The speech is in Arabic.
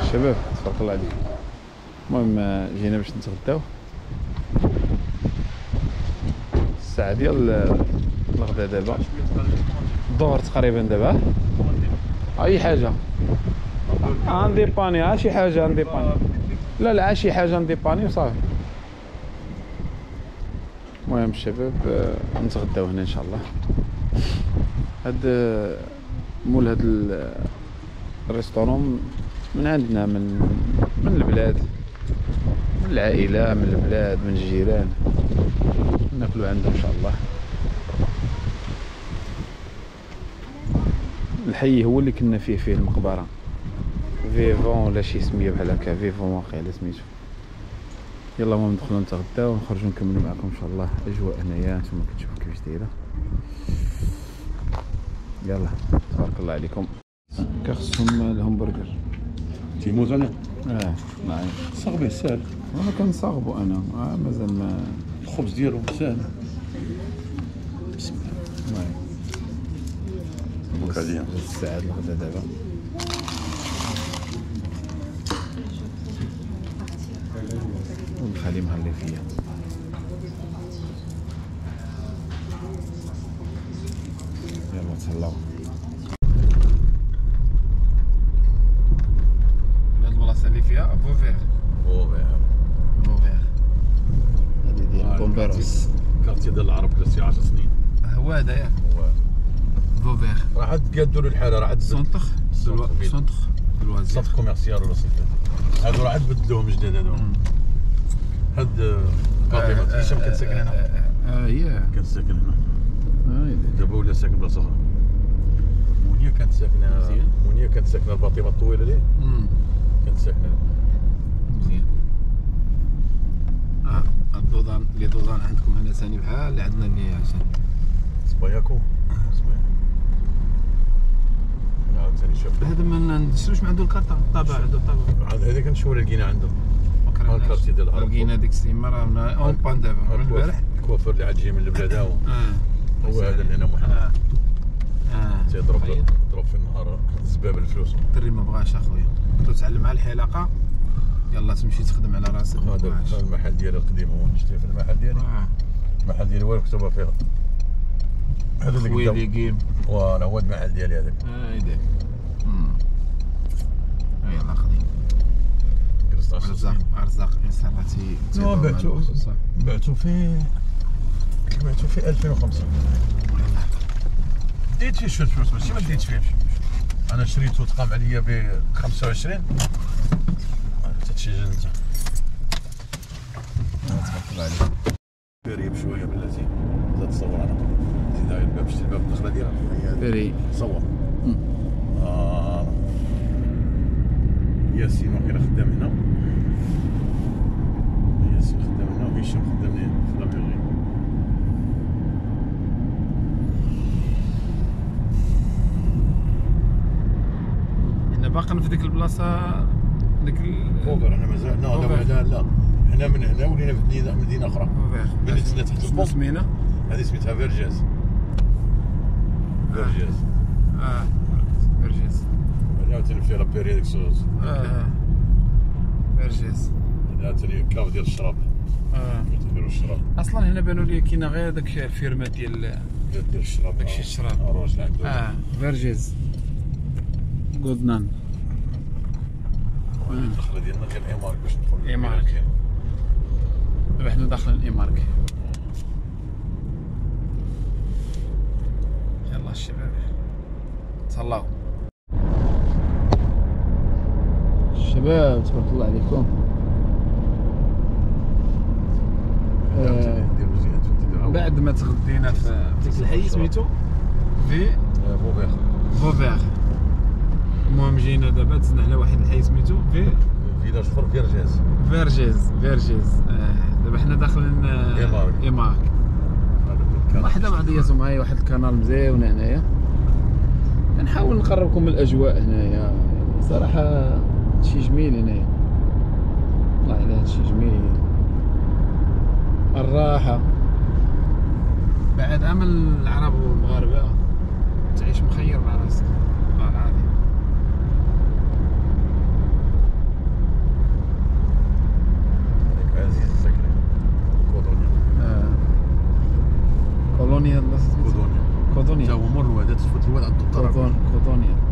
الشباب تبارك الله عليكم. المهم جينا باش نتغداو الساعه ديال الغدا دابا الظهر تقريبا دابا. اي حاجه نديباني شي حاجه نديباني لا شي حاجه نديباني وصافي. المهم الشباب نتغداو هنا ان شاء الله. هاد مول هاد الريستورون من عندنا من البلاد، من العائله، من البلاد، من الجيران، ناكلوا عندهم ان شاء الله. الحي هو اللي كنا فيه المقبره فيفون ولا شي سميه بحال هكا، فيفون واقيلا سميتو. يلا المهم ندخلوا نتغداو ونخرجوا نكملوا معكم ان شاء الله اجواء هنايا نتوما كتشوفوا كيفاش دايره. يلا تبارك الله عليكم. كخصهم الهمبرجر تيموت انا نعم صاغبيه ساهل. انا كنصاغبو انا مازال ما الخبز ديالو ساهل. بسم الله. مبروك عليا. الساعه الغدا دابا. والخليل مهلي فيا. يلا تهلاو. هاد البلاصه اللي فيها فوفير هادي ديال بومبيروس، كارتي ديال العرب كراسي 10 سنين. هو هذا ياك فوفير. راه عاد قادوا له الحاله، راه عاد سونتخ دلوازي سونتر كوميرسيال ولا سونتر. هادو راه عاد بدلوهم جداد هادو. هاد فاطمه هشام كان ساكن هنا. هي كان ساكن هنا. دابا ولا ساكن بلاصه اخرى. منيا كانت ساكنه الفاطمه الطويله ليه. كانت ساكنه مزيان. الدوزان لي دوزان عندكم هنا ثاني بحال اللي عندنا اللي عشان سباياكو. عاوتاني شوف هذا ما ندشروش، ما عنده الكارطه الطابع، عنده الطابع. هذاك نشوف لقينا عنده الكارتي ديال العرب. لقينا ديك السيمه راه اون بان دابا من البارح. الكوافير اللي عاد جاي من البلاد هو هذا اللي انا محمد تيضرب في النهار زباب الفلوس. الدري ما بغاش اخويا، قلت تعلم على الحلاقه يلا تمشي تخدم على راسك. هذا المحل ديالي القديم هو نشتري في المحل ديالي. المحل ديالي هو مكتوبه فيها هذا اللي ويلي جيم. فوالا هو المحل ديالي هذاك. هايداك. يلا خدي ارزاق انساناتي. بعتو في 2005. ديت فيه شويه فلوس ماشي ما ديتش فيه. انا شريته تقام عليا ب 25. تتشي جنة تبارك الله عليك. بيري بشويه بلاتي زاد تصور انا زيد هاي الباب، شتي الباب الدخله ديالها بيري صور. ياسين واقيلا خدام هنا، ياسين خدام هنا وهشام خدام هنا في لابيغي. حنا باقيين في ديك البلاصه ديك فوفر. انا مازال لا حنا من هنا ولينا في مدينه اخرى ملي تسنى تحت البوم. سمينا هذه سميتها فيرجاز. فيرجاز هذه عاوتاني فيها لابيري هذيك الصوص. فيرجاز هذا عاوتاني كاف ديال الشراب. ديالو الشراب اصلا هنا بانوا لي كاينه غير داك الفيرما ديال الشراب. داكشي الشراب الراجل عنده فيرجاز غودنان. الدخله ديالنا كان ايمارك باش ندخل ايمارك. دابا حنا داخلين ايمارك. يلا الشباب تهلاو. الشباب تبارك الله عليكم. بعد ما تغدينا في ديك الحي سميتو فوفير. المهم جينا دابا دزنا على واحد الحي سميتو فيلاج اخر فيرجيز. دابا حنا داخلين ايمارك. واحده معطياتهم معايا واحد الكانال مزيون هنايا. كنحاول نقربكم من الاجواء هنايا. صراحه هادشي جميل هنايا، والله الا هادشي جميل. الراحه بعد امل العرب والمغاربه تعيش مخير مع راسك والله العظيم. هو مر الواد تفوت الواد عند الطرف كوطونيا